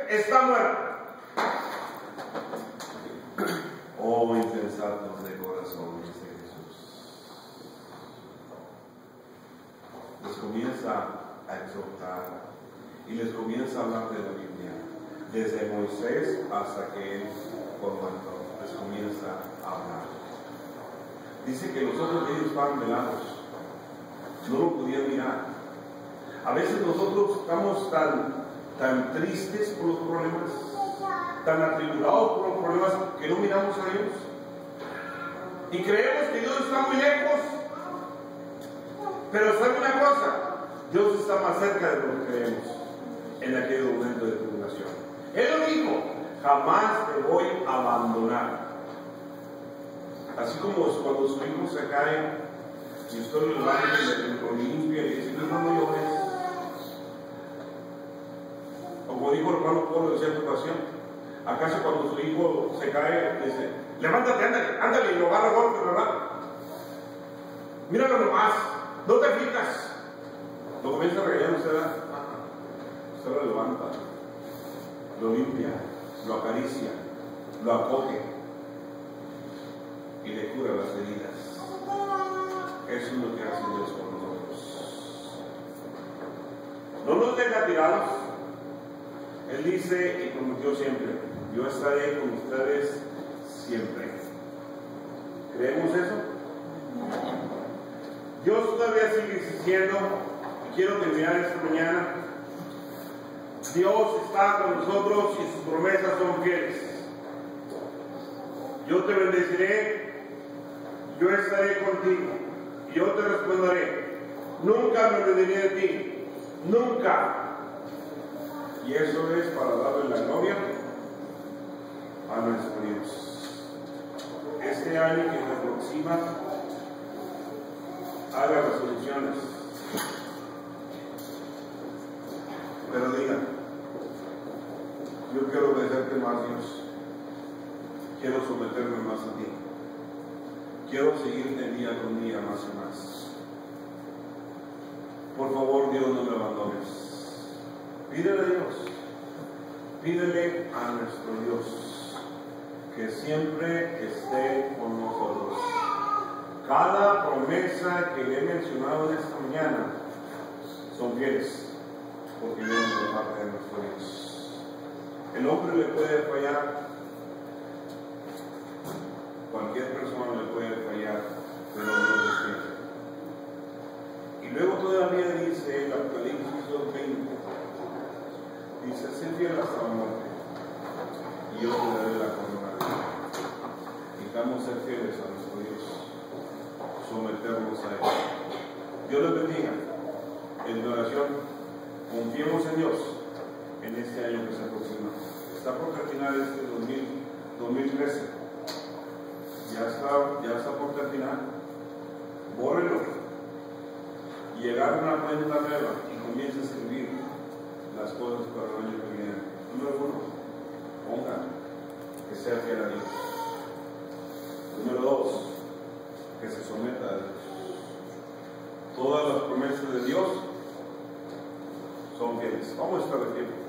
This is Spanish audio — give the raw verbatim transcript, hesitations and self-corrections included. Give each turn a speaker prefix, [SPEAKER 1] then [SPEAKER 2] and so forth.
[SPEAKER 1] está muerto. Oh, insensatos de corazón, dice Jesús. Les comienza a exhortar y les comienza a hablar de la Biblia, desde Moisés hasta que él por muerto, les comienza a hablar. Dice que los ojos de ellos estaban velados, no lo podían mirar. A veces nosotros estamos tan, tan tristes por los problemas, tan atribulados por los problemas, que no miramos a Dios y creemos que Dios está muy lejos. Pero ¿sabe una cosa? Dios está más cerca de lo que creemos en aquel momento de tribulación. Él lo dijo: jamás te voy a abandonar. Así como cuando su hijo se cae y usted lo levanta y lo limpia y dice: no, no llores. O como dijo el hermano Pablo en cierta ocasión, ¿acaso cuando su hijo se cae dice: levántate, ándale, ándale, y lo agarra a golpe, ¿verdad? Míralo nomás, no te fijas. Lo comienza a regañar usted, usted lo levanta, lo limpia, lo acaricia, lo acoge y le cura las heridas. Eso es lo que hace Dios con nosotros. No nos deja tirados. Él dice y prometió siempre: yo estaré con ustedes siempre. ¿Creemos eso? Dios todavía sigue existiendo. Y quiero terminar esta mañana. Dios está con nosotros y sus promesas son fieles. Yo te bendeciré, yo estaré contigo, y yo te responderé. Nunca me olvidaré de ti, nunca. Y eso es para darle la gloria a nuestro Dios. Este año que se aproxima, haga resoluciones, pero diga: yo quiero obedecerte más, Dios. Quiero someterme más a ti. Quiero seguirte día con día más y más. Por favor, Dios, no me abandones. Pídele a Dios, pídele a nuestro Dios que siempre esté con nosotros. Cada promesa que le he mencionado en esta mañana son fieles, porque vienen de parte de nuestro Dios. El hombre le puede fallar, cualquier persona le puede fallar, pero Dios es fiel. Y luego todavía dice el Apocalipsis dos veinte, dice: sé fiel hasta la muerte, y yo te daré la corona. Necesitamos ser fieles a nuestro Dios, someternos a Él. Dios les bendiga. En oración, confiemos en Dios en este año que se aproxima. Está por terminar este dos mil trece. Ya está, ya está por terminar. Bórrelo y llegar a una cuenta nueva y comience a escribir las cosas para el año que viene. Número uno, ponga que sea fiel a Dios. Número dos, que se someta a Dios. Todas las promesas de Dios son fieles. Vamos a estar de tiempo.